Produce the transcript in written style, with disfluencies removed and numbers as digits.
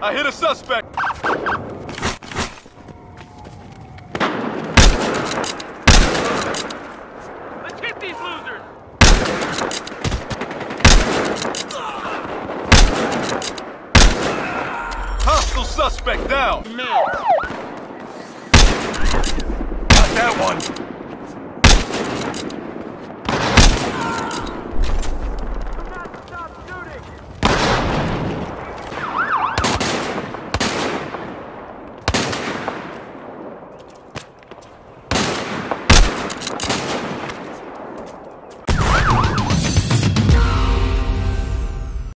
I hit a suspect. Let's hit these losers! Hostile suspect down. Man. Got that one.